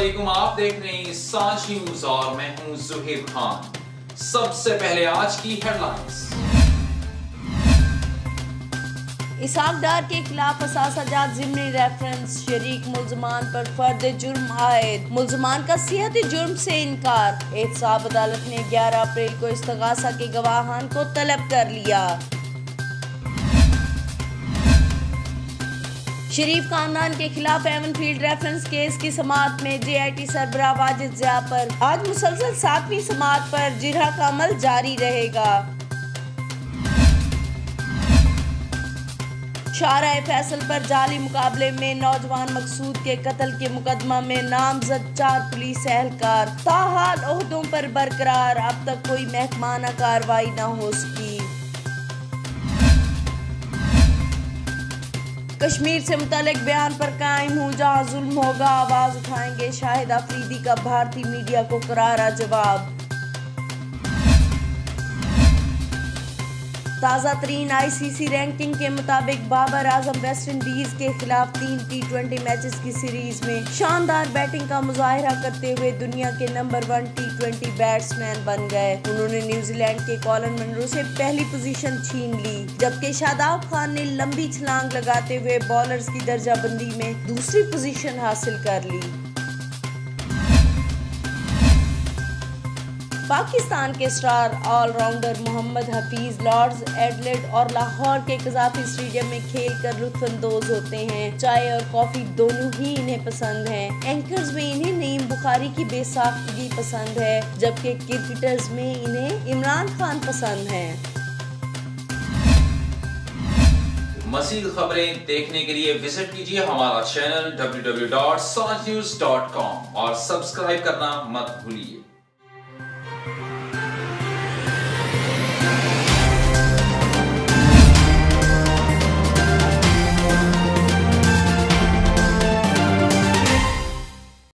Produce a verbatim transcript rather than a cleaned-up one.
अस्सलामुअलैकुम, आप देख रहे हैं सांझ न्यूज और मैं हूं जुहेब खान। सबसे पहले आज की हेडलाइंस। इसहाक डार के खिलाफ असासाजात ज़िमनी रेफरेंस, शरीक मुल्जमान पर फर्द जुर्म आयद, मुल्जमान का सियाती जुर्म से इनकार। एहतसाब अदालत ने ग्यारह अप्रैल को इस्तगासा के गवाहान को तलब कर लिया। शरीफ खानदान के खिलाफ एवन फील्ड रेफरेंस केस की समाअत में जे आई टी सरबराह वाजिद ज़िया पर आज मुसलसल सातवीं समाअत पर जिरह का अमल जारी रहेगा। शाहराह फैसल पर जाली मुकाबले में नौजवान मकसूद के कत्ल के मुकदमा में नामजद चार पुलिस एहलकार ताहाल ओहदों पर बरकरार, अब तक कोई महकमाना कार्रवाई न हो सकी। कश्मीर से मुतालिक बयान पर कायम हूँ, जहाँ जुल्म होगा आवाज उठाएंगे, शाहिद अफरीदी का भारतीय मीडिया को करारा जवाब। ताज़ा तरीन आई सी सी रैंकिंग के मुताबिक बाबर आजम वेस्ट इंडीज के खिलाफ तीन टी ट्वेंटी मैचेस की सीरीज में शानदार बैटिंग का मुजाहिरा करते हुए दुनिया के number one T twenty batsman बन गए। उन्होंने न्यूजीलैंड के कॉलन मनरो से पहली पोजीशन छीन ली, जबकि शादाब खान ने लंबी छलांग लगाते हुए बॉलर्स की दर्जाबंदी में दूसरी पोजीशन हासिल कर ली। पाकिस्तान के star allrounder Mohammad Hafeez Lord's, Adelaide और लाहौर के कज़ाफी स्टेडियम में खेल कर लुत्फानंदोज होते हैं। चाय और कॉफी दोनों ही इन्हें पसंद हैं। एंकर्स में इन्हें नईम बुखारी की बेसाख्तगी पसंद है, जबकि क्रिकेटर्स में इन्हें इमरान खान पसंद है। मज़ीद खबरें देखने के लिए विजिट कीजिए हमारा channel W W W dot Sanjh news dot com और सब्सक्राइब करना मत भूलिए।